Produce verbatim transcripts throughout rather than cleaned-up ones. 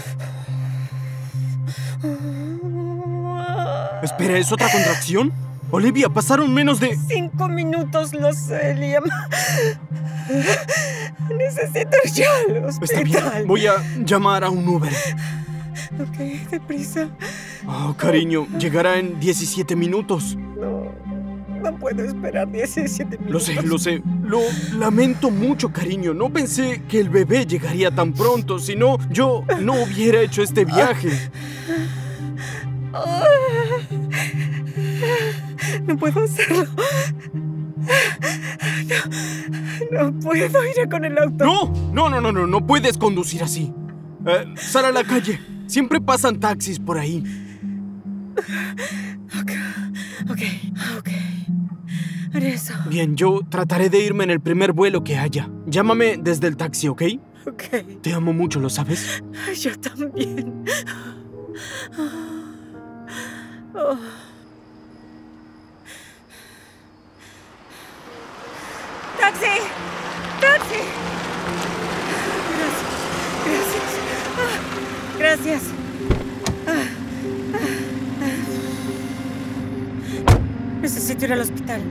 Espera, ¿es otra contracción? Olivia, pasaron menos de... Cinco minutos, lo sé, Liam. Necesito ir ya al hospital. Está bien, voy a llamar a un Uber. Ok, deprisa. Oh, cariño, llegará en diecisiete minutos. No, no puedo esperar diecisiete minutos. Lo sé, lo sé. Lo lamento mucho, cariño. No pensé que el bebé llegaría tan pronto. Si no, yo no hubiera hecho este viaje. No puedo hacerlo. No, no puedo ir con el auto. No, no, no, no, no, no puedes conducir así. Eh, sal a la calle. Siempre pasan taxis por ahí. Ok, ok, ok. Haré eso. Bien, yo trataré de irme en el primer vuelo que haya. Llámame desde el taxi, ¿ok? Ok. Te amo mucho, ¿lo sabes? Yo también. Oh. ¡Taxi! ¡Taxi! Gracias. Gracias. Gracias. Necesito ir al hospital.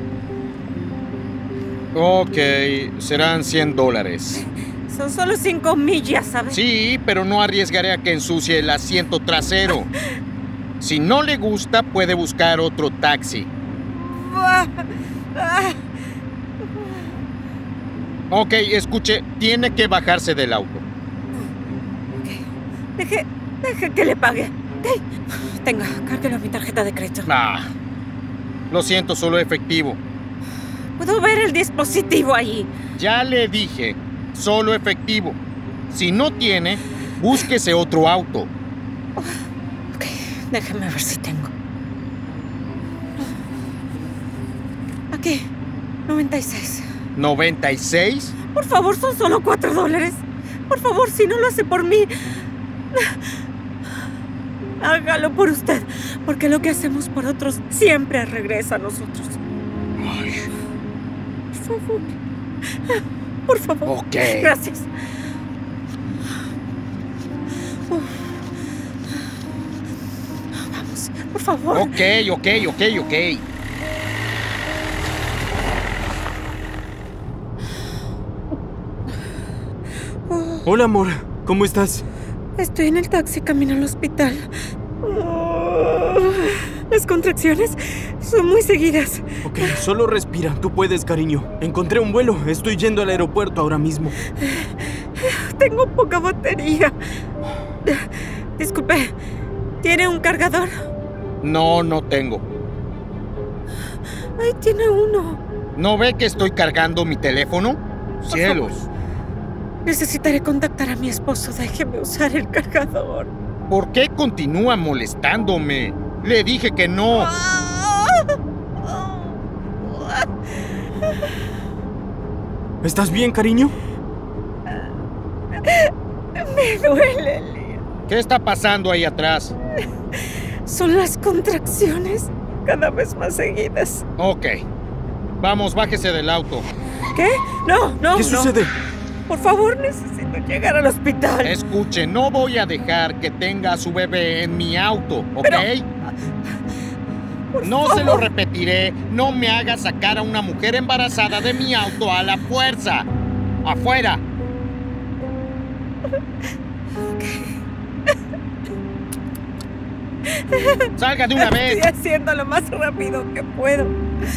Ok, serán cien dólares. Son solo cinco millas, ¿sabes? Sí, pero no arriesgaré a que ensucie el asiento trasero. Si no le gusta, puede buscar otro taxi. Ok, escuche, tiene que bajarse del auto. Ok, deje, deje que le pague. Okay. Tenga, cárguelo a mi tarjeta de crédito. Ah, lo siento, solo efectivo. Puedo ver el dispositivo allí. Ya le dije, solo efectivo. Si no tiene, búsquese otro auto. Ok, déjeme ver si tengo. Aquí, noventa y seis. ¿noventa y seis? Por favor, son solo cuatro dólares. Por favor, si no lo hace por mí, hágalo por usted, porque lo que hacemos por otros siempre regresa a nosotros. Ay. Por favor. Por favor. Ok. Gracias. Vamos, por favor. Ok, ok, ok, ok. Hola, amor. ¿Cómo estás? Estoy en el taxi camino al hospital. Las contracciones son muy seguidas. Ok, solo respira. Tú puedes, cariño. Encontré un vuelo. Estoy yendo al aeropuerto ahora mismo. Tengo poca batería. Disculpe, ¿tiene un cargador? No, no tengo. Ahí tiene uno. ¿No ve que estoy cargando mi teléfono? Por Cielos. favor. Necesitaré contactar a mi esposo. Déjeme usar el cargador. ¿Por qué continúa molestándome? Le dije que no. ¿Estás bien, cariño? Me duele, Liam. ¿Qué está pasando ahí atrás? Son las contracciones cada vez más seguidas. Ok. Vamos, bájese del auto. ¿Qué? No, no, ¿Qué no. sucede? Por favor, necesito llegar al hospital. Escuche, no voy a dejar que tenga a su bebé en mi auto, ¿ok? Pero, por no favor. se lo repetiré. No me haga sacar a una mujer embarazada de mi auto a la fuerza. ¡Afuera! ¡Salga de una vez! Estoy haciendo lo más rápido que puedo.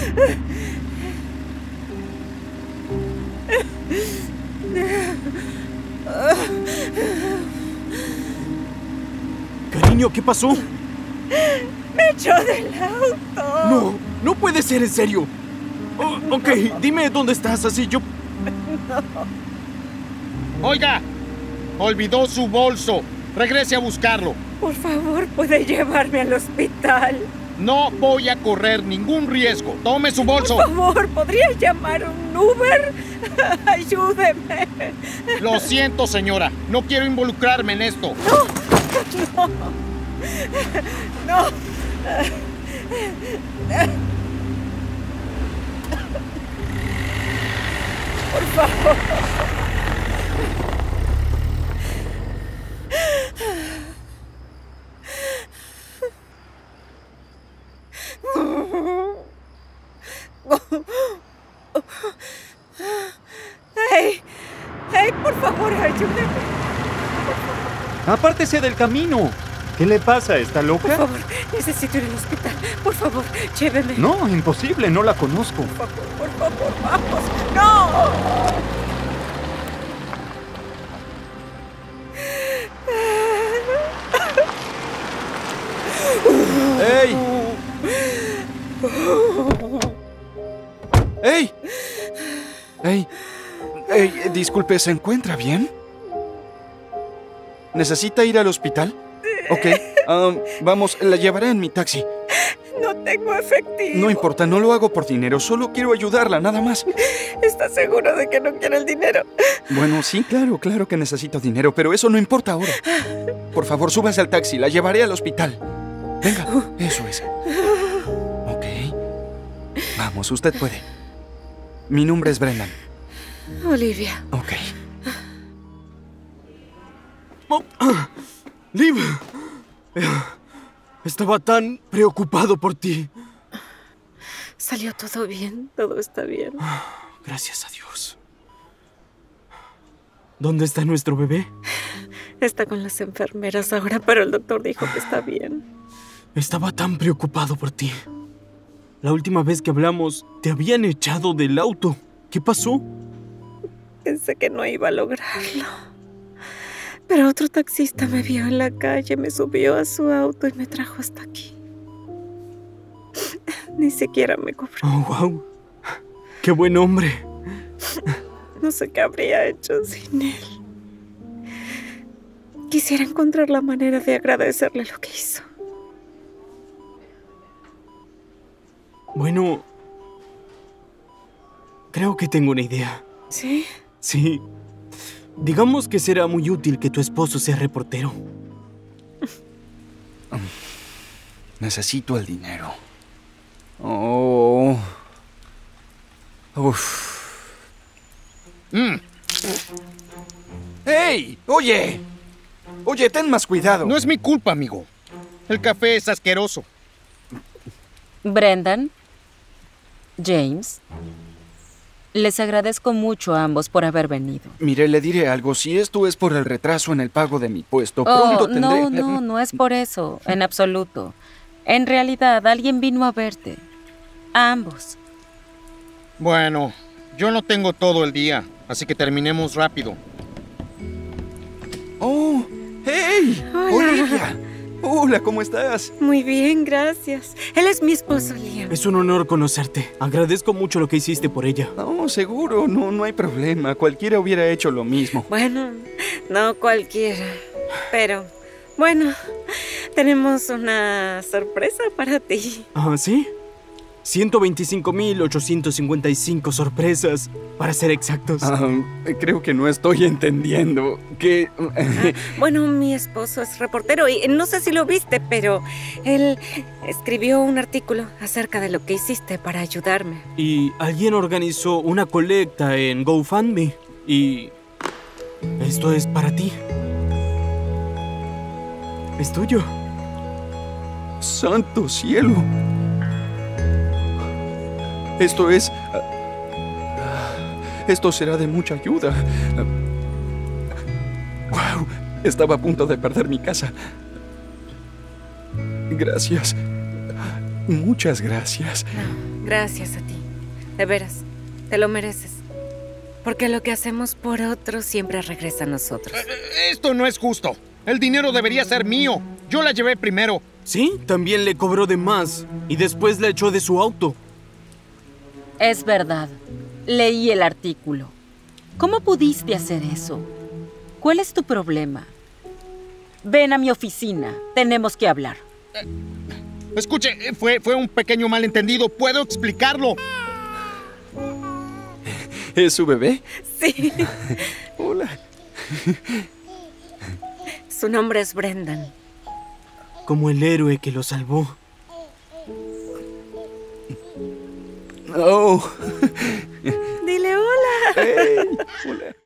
Cariño, ¿qué pasó? ¡Me echó del auto! No, no puede ser en serio. Oh, ok, dime dónde estás, así yo... Oiga, olvidó su bolso. Regrese a buscarlo. Por favor, ¿puede llevarme al hospital? No voy a correr ningún riesgo. Tome su bolso. Por favor, ¿podría llamar un Uber? Ayúdeme. Lo siento, señora. No quiero involucrarme en esto. No, no, no. Por favor. Apártese del camino. ¿Qué le pasa? ¿Está Por loca? favor, necesito ir al hospital. Por favor, lléveme. No, imposible, no la conozco. Por favor, por favor, vamos. ¡No! ¡Ey! ¡Ey! ¡Ey! ¡Ey! Disculpe, ¿se encuentra bien? ¿Necesita ir al hospital? Ok, um, vamos, la llevaré en mi taxi. No tengo efectivo. No importa, no lo hago por dinero, solo quiero ayudarla, nada más. ¿Estás seguro de que no quiere el dinero? Bueno, sí, claro, claro que necesito dinero, pero eso no importa ahora. Por favor, súbase al taxi, la llevaré al hospital. Venga, eso es. Ok. Vamos, usted puede. Mi nombre es Brendan. Olivia. Ok. Oh, ah, Liv. Estaba tan preocupado por ti. Salió todo bien, todo está bien. Gracias a Dios. ¿Dónde está nuestro bebé? Está con las enfermeras ahora, pero el doctor dijo que está bien. Estaba tan preocupado por ti. La última vez que hablamos, te habían echado del auto. ¿Qué pasó? Pensé que no iba a lograrlo. Pero otro taxista me vio en la calle, me subió a su auto y me trajo hasta aquí. Ni siquiera me cobró. Oh, wow. ¡Qué buen hombre! No sé qué habría hecho sin él. Quisiera encontrar la manera de agradecerle lo que hizo. Bueno, creo que tengo una idea. ¿Sí? Sí. Digamos que será muy útil que tu esposo sea reportero. Necesito el dinero. Oh. Uf. Mm, ¡Hey! ¡Oye! Oye, ten más cuidado. no es mi culpa, amigo. El café es asqueroso. Brendan, James, les agradezco mucho a ambos por haber venido. Mire, le diré algo. Si esto es por el retraso en el pago de mi puesto, Oh, pronto tendré... no, no, no es por eso, en absoluto. En realidad, alguien vino a verte. A ambos. Bueno, yo no tengo todo el día, así que terminemos rápido. ¡Oh! ¡Hey! Hola. ¡Olivia! Hola, ¿cómo estás? Muy bien, gracias. Él es mi esposo, Liam. Es un honor conocerte. Agradezco mucho lo que hiciste por ella. No, seguro, no, no hay problema. Cualquiera hubiera hecho lo mismo. Bueno, no cualquiera. Pero, bueno, tenemos una sorpresa para ti. ¿Ah, sí? ciento veinticinco mil ochocientos cincuenta y cinco sorpresas, para ser exactos. Ah, creo que no estoy entendiendo. Que... Bueno, mi esposo es reportero y no sé si lo viste, pero él escribió un artículo acerca de lo que hiciste para ayudarme. Y alguien organizó una colecta en GoFundMe. Y esto es para ti. Es tuyo. ¡Santo cielo! Esto es... Esto será de mucha ayuda. ¡Wow! Estaba a punto de perder mi casa. Gracias. Muchas gracias. No, gracias a ti. De veras, te lo mereces. Porque lo que hacemos por otros siempre regresa a nosotros. Esto no es justo. El dinero debería ser mío. Yo la llevé primero. Sí, también le cobró de más. Y después la echó de su auto. Es verdad. Leí el artículo. ¿Cómo pudiste hacer eso? ¿Cuál es tu problema? Ven a mi oficina. Tenemos que hablar. Escuche, fue, fue un pequeño malentendido. Puedo explicarlo. ¿Es su bebé? Sí. Hola. Su nombre es Brendan. Como el héroe que lo salvó. Oh. Dile hola. Hey, hola.